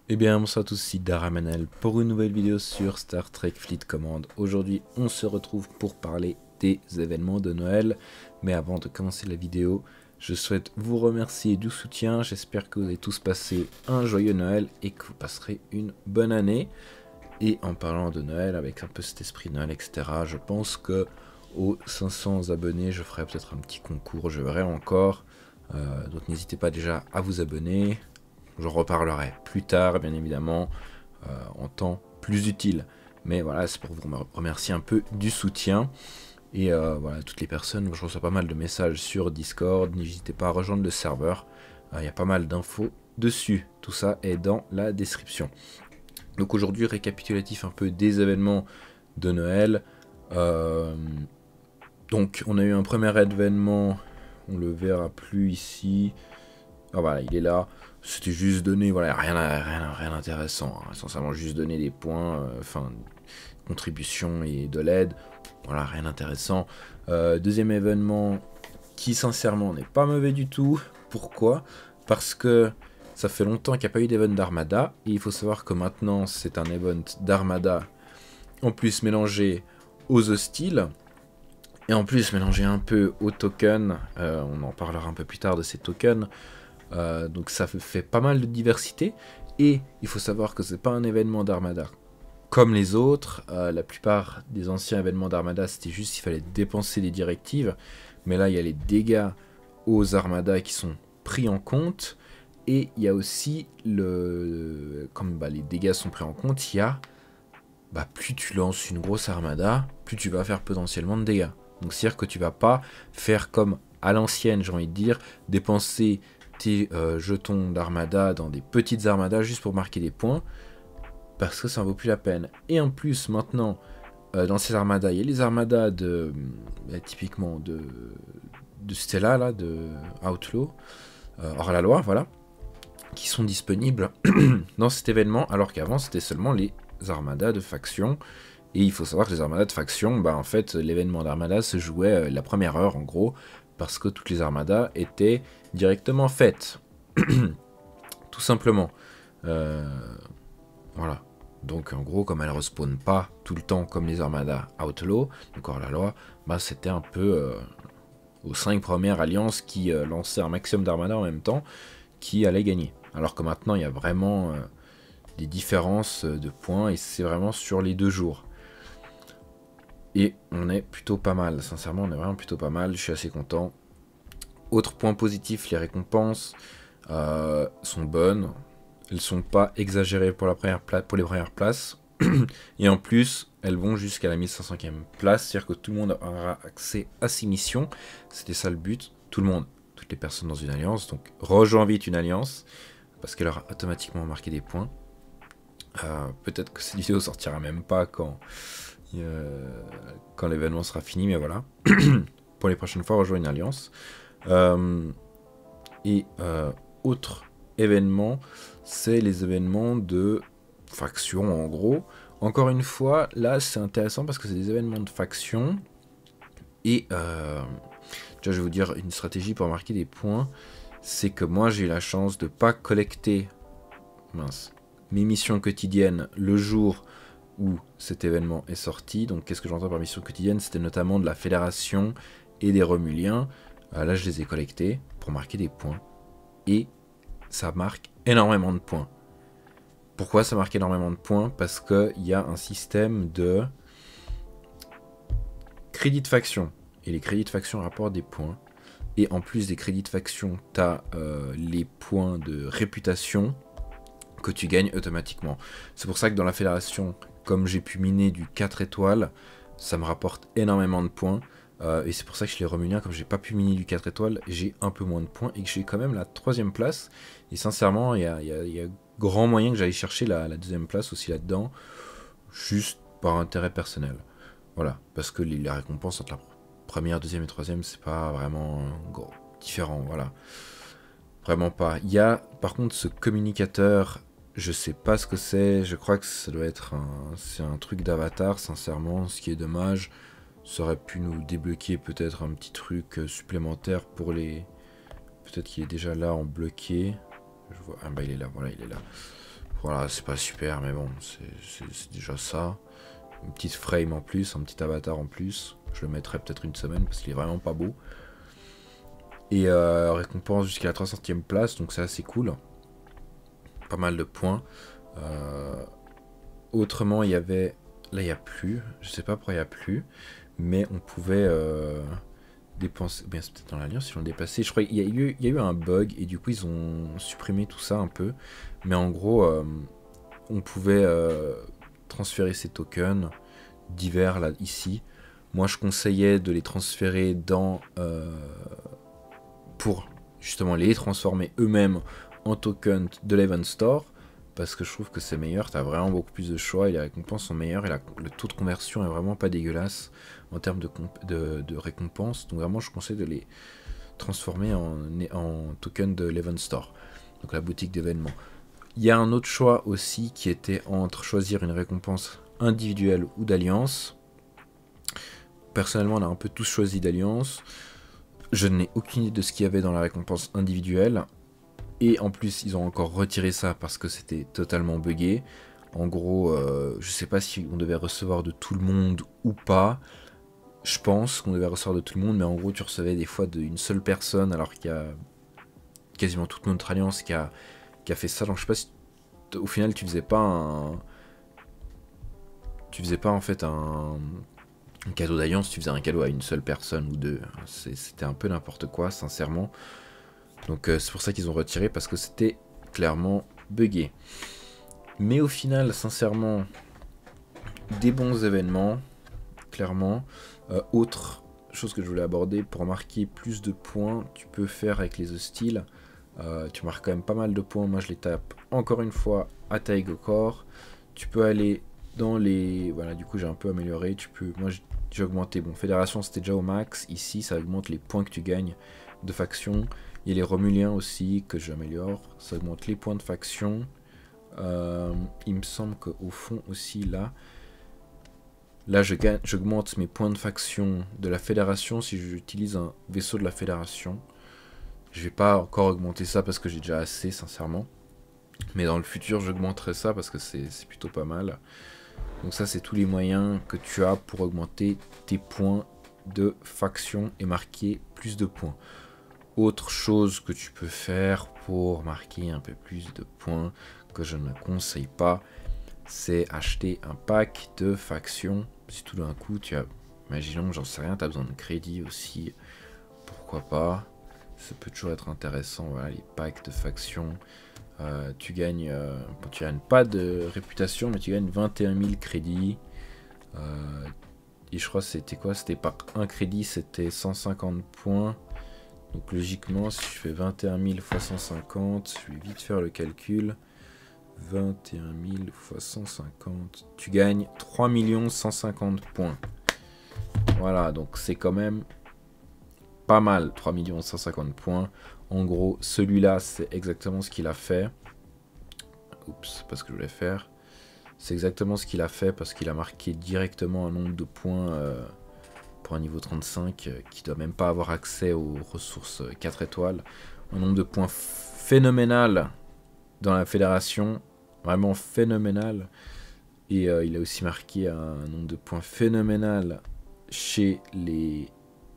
Eh bien, bonsoir à tous, ici Daramanel pour une nouvelle vidéo sur Star Trek Fleet Command. Aujourd'hui, on se retrouve pour parler des événements de Noël. Mais avant de commencer la vidéo, je souhaite vous remercier du soutien. J'espère que vous avez tous passé un joyeux Noël et que vous passerez une bonne année. Et en parlant de Noël, avec un peu cet esprit Noël, etc., je pense que aux 500 abonnés, je ferai peut-être un petit concours, je verrai encore. Donc n'hésitez pas déjà à vous abonner. J'en reparlerai plus tard, bien évidemment, en temps plus utile. Mais voilà, c'est pour vous remercier un peu du soutien. Et voilà, toutes les personnes, je reçois pas mal de messages sur Discord. N'hésitez pas à rejoindre le serveur. Il y a pas mal d'infos dessus. Tout ça est dans la description. Donc aujourd'hui, récapitulatif un peu des événements de Noël. Donc on a eu un premier événement, on le verra plus ici. Ah voilà, il est là. C'était juste donner, voilà, rien d'intéressant. Hein. Essentiellement juste donner des points, contribution et de l'aide. Voilà, rien d'intéressant. Deuxième événement qui sincèrement n'est pas mauvais du tout. Pourquoi? Parce que ça fait longtemps qu'il n'y a pas eu d'event d'Armada. Et il faut savoir que maintenant c'est un event d'Armada en plus mélangé aux hostiles. Et en plus mélangé un peu aux tokens. On en parlera un peu plus tard de ces tokens. Donc ça fait pas mal de diversité. Et il faut savoir que c'est pas un événement d'Armada comme les autres. La plupart des anciens événements d'Armada, c'était juste qu'il fallait dépenser des directives. Mais là, il y a les dégâts aux armadas qui sont pris en compte. Et il y a aussi, comme les dégâts sont pris en compte, il y a, plus tu lances une grosse armada, plus tu vas faire potentiellement de dégâts. Donc c'est-à-dire que tu vas pas faire comme à l'ancienne, j'ai envie de dire, dépenser tes jetons d'armada dans des petites armadas juste pour marquer des points, parce que ça en vaut plus la peine. Et en plus, maintenant, dans ces armadas, il y a les armadas typiquement de Stella, là, de Outlaw, hors la loi, voilà, qui sont disponibles dans cet événement, alors qu'avant, c'était seulement les armadas de faction. Et il faut savoir que les armadas de faction, en fait, l'événement d'armada se jouait la première heure, en gros, parce que toutes les armadas étaient directement faites. Tout simplement. Voilà. Donc en gros, comme elles ne respawnent pas tout le temps comme les armadas Outlaw, donc hors la loi, c'était un peu aux 5 premières alliances qui lançaient un maximum d'armadas en même temps qui allaient gagner. Alors que maintenant, il y a vraiment des différences de points et c'est vraiment sur les 2 jours. Et on est plutôt pas mal, sincèrement, on est vraiment plutôt pas mal, je suis assez content. Autre point positif, les récompenses sont bonnes. Elles sont pas exagérées pour les premières places. Et en plus, elles vont jusqu'à la 1500e place. C'est-à-dire que tout le monde aura accès à ces missions. C'était ça le but. Tout le monde, toutes les personnes dans une alliance. Donc rejoins vite une alliance. Parce qu'elle aura automatiquement marqué des points. Peut-être que cette vidéo sortira même pas quand l'événement sera fini. Mais voilà. Pour les prochaines fois, rejoins une alliance. Autre événement, c'est les événements de faction en gros. Encore une fois, là c'est intéressant parce que c'est des événements de faction. Et déjà je vais vous dire une stratégie pour marquer des points. C'est que moi j'ai eu la chance de pas collecter mes missions quotidiennes le jour où cet événement est sorti. Donc qu'est-ce que j'entends par mission quotidienne? C'était notamment de la Fédération et des Romuliens. Là je les ai collectés pour marquer des points. Et ça marque énormément de points. Pourquoi ça marque énormément de points? Parce qu'il y a un système de crédits de faction. Et les crédits de faction rapportent des points. Et en plus des crédits de faction, tu as les points de réputation que tu gagnes automatiquement. C'est pour ça que dans la fédération, comme j'ai pu miner du 4 étoiles, ça me rapporte énormément de points. Et c'est pour ça que je les remuliens, comme j'ai pas pu miner du 4 étoiles, j'ai un peu moins de points et que j'ai quand même la 3ème place. Et sincèrement, il y a grand moyen que j'aille chercher la 2ème place aussi là-dedans, juste par intérêt personnel. Voilà, parce que les récompenses entre la première, 2ème et 3ème, c'est pas vraiment différent, voilà. Vraiment pas. Il y a par contre ce communicateur, je sais pas ce que c'est, je crois que ça doit être c'est un truc d'avatar, sincèrement, ce qui est dommage. Ça aurait pu nous débloquer peut-être un petit truc supplémentaire pour les... Peut-être qu'il est déjà là en bloqué. Je vois... Ah il est là, voilà, il est là. Voilà, c'est pas super, mais bon, c'est déjà ça. Une petite frame en plus, un petit avatar en plus. Je le mettrai peut-être une semaine parce qu'il est vraiment pas beau. Et récompense jusqu'à la 300e place, donc c'est assez cool. Pas mal de points. Autrement, il y avait... Là, il n'y a plus. Je sais pas pourquoi il n'y a plus. Mais on pouvait dépenser... Bien, c'est peut-être dans l'alliance, ils l'ont dépassé. Je crois qu'il y a eu un bug et du coup, ils ont supprimé tout ça un peu. Mais en gros, on pouvait transférer ces tokens divers là, ici. Moi, je conseillais de les transférer dans... pour justement les transformer eux-mêmes en tokens de l'Event Store. Parce que je trouve que c'est meilleur, tu as vraiment beaucoup plus de choix et les récompenses sont meilleures et le taux de conversion est vraiment pas dégueulasse en termes de récompenses. Donc vraiment je conseille de les transformer en token de l'Event Store, donc la boutique d'événements. Il y a un autre choix aussi qui était entre choisir une récompense individuelle ou d'alliance. Personnellement on a un peu tous choisi d'alliance. Je n'ai aucune idée de ce qu'il y avait dans la récompense individuelle. Et en plus, ils ont encore retiré ça parce que c'était totalement buggé. En gros, je sais pas si on devait recevoir de tout le monde ou pas. Je pense qu'on devait recevoir de tout le monde, mais en gros, tu recevais des fois d'une seule personne, alors qu'il y a quasiment toute notre alliance qui a fait ça. Donc je sais pas si au final tu faisais pas en fait un cadeau d'alliance, tu faisais un cadeau à une seule personne ou deux. C'était un peu n'importe quoi, sincèrement. Donc c'est pour ça qu'ils ont retiré, parce que c'était clairement buggé. Mais au final, sincèrement, des bons événements, clairement. Autre chose que je voulais aborder, pour marquer plus de points, tu peux faire avec les hostiles. Tu marques quand même pas mal de points, moi je les tape encore une fois à taille au corps. Tu peux aller dans les... Voilà, du coup j'ai un peu amélioré. Moi j'ai augmenté, bon, Fédération c'était déjà au max. Ici ça augmente les points que tu gagnes de faction. Il y a les Romuliens aussi que j'améliore. Ça augmente les points de faction. Il me semble qu'au fond aussi là j'augmente mes points de faction de la fédération si j'utilise un vaisseau de la fédération. Je vais pas encore augmenter ça parce que j'ai déjà assez, sincèrement. Mais dans le futur j'augmenterai ça parce que c'est plutôt pas mal. Donc ça c'est tous les moyens que tu as pour augmenter tes points de faction et marquer plus de points. Autre chose que tu peux faire pour marquer un peu plus de points, que je ne conseille pas, c'est acheter un pack de factions. Si tout d'un coup tu as, imaginons, j'en sais rien, tu as besoin de crédit aussi, pourquoi pas, ça peut toujours être intéressant. Voilà, les packs de factions, tu gagnes pas de réputation, mais tu gagnes 21 000 crédits. Et je crois que c'était quoi, c'était par un crédit, c'était 150 points. Donc logiquement, si je fais 21 000 fois 150, je vais vite faire le calcul. 21 000 fois 150, tu gagnes 3 150 points. Voilà, donc c'est quand même pas mal, 3 150 points. En gros, celui-là, c'est exactement ce qu'il a fait. Oups, c'est pas ce que je voulais faire. C'est exactement ce qu'il a fait parce qu'il a marqué directement un nombre de points... pour un niveau 35 qui doit même pas avoir accès aux ressources 4 étoiles. Un nombre de points phénoménal dans la fédération, vraiment phénoménal. Et il a aussi marqué un nombre de points phénoménal chez les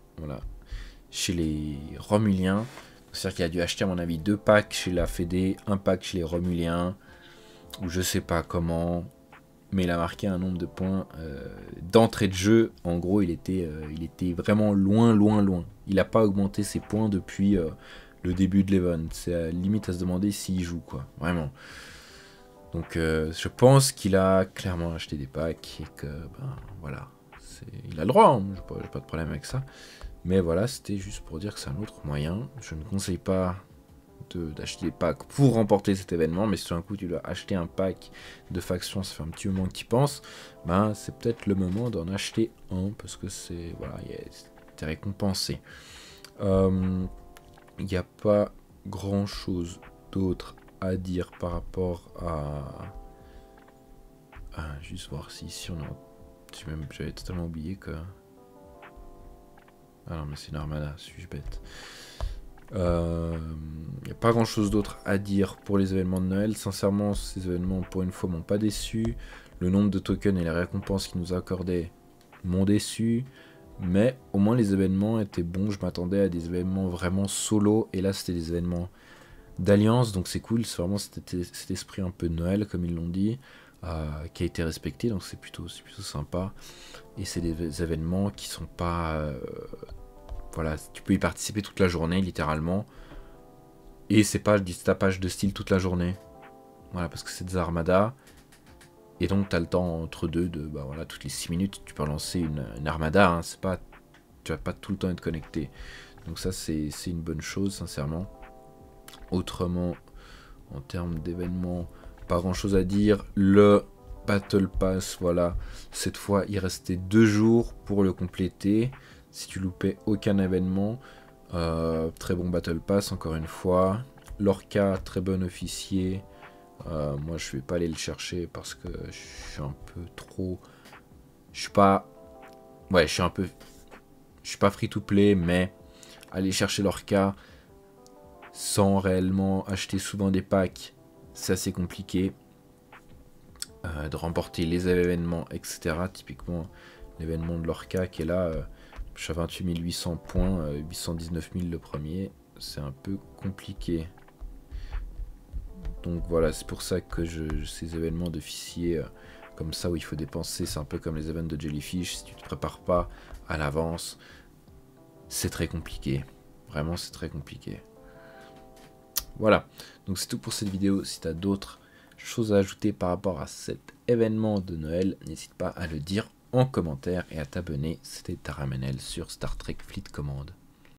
Romuliens. C'est-à-dire qu'il a dû acheter à mon avis 2 packs chez la Fédé, un pack chez les Romuliens, ou je sais pas comment. Mais il a marqué un nombre de points d'entrée de jeu. En gros, il était vraiment loin. Il n'a pas augmenté ses points depuis le début de l'event. C'est limite à se demander s'il joue, quoi. Vraiment. Donc, je pense qu'il a clairement acheté des packs et que, ben, voilà. Il a le droit, hein. J'ai pas de problème avec ça. Mais voilà, c'était juste pour dire que c'est un autre moyen. Je ne conseille pas d'acheter des packs pour remporter cet événement, mais si tout d'un coup tu dois acheter un pack de factions, ça fait un petit moment que tu y penses, ben c'est peut-être le moment d'en acheter un, parce que c'est récompensé. Il n'y a pas grand chose d'autre à dire par rapport à juste voir si ici on a... J'avais totalement oublié que... Ah non, mais c'est une armada, suis-je bête. Il n'y a pas grand chose d'autre à dire pour les événements de Noël. Sincèrement, ces événements pour une fois m'ont pas déçu. Le nombre de tokens et les récompenses qu'ils nous accordaient m'ont déçu. Mais au moins les événements étaient bons. Je m'attendais à des événements vraiment solo. Et là c'était des événements d'alliance. Donc c'est cool. C'est vraiment cet esprit un peu de Noël comme ils l'ont dit. Qui a été respecté. Donc c'est plutôt sympa. Et c'est des événements qui sont pas... voilà, tu peux y participer toute la journée littéralement. Et c'est pas du tapage de style toute la journée. Voilà, parce que c'est des armadas. Et donc, tu as le temps entre deux de, bah voilà, toutes les 6 minutes, tu peux lancer une armada. Hein, c'est pas, tu vas pas tout le temps être connecté. Donc ça, c'est une bonne chose, sincèrement. Autrement, en termes d'événements, pas grand chose à dire. Le Battle Pass, voilà. Cette fois, il restait 2 jours pour le compléter. Si tu loupais aucun événement. Très bon Battle Pass, encore une fois. Lorca, très bon officier. Moi je vais pas aller le chercher parce que je suis un peu trop... Je suis pas... Ouais, je suis pas free to play, mais aller chercher Lorca sans réellement acheter souvent des packs, c'est assez compliqué. De remporter les événements, etc. Typiquement l'événement de Lorca qui est là, je suis à 28 800 points, 819 000 le premier, c'est un peu compliqué. Donc voilà, c'est pour ça que ces événements d'officiers comme ça où il faut dépenser, c'est un peu comme les événements de Jellyfish. Si tu te prépares pas à l'avance, c'est très compliqué. Vraiment, c'est très compliqué. Voilà, donc c'est tout pour cette vidéo. Si tu as d'autres choses à ajouter par rapport à cet événement de Noël, n'hésite pas à le dire en commentaire et à t'abonner. C'était Taramenel sur Star Trek Fleet Command.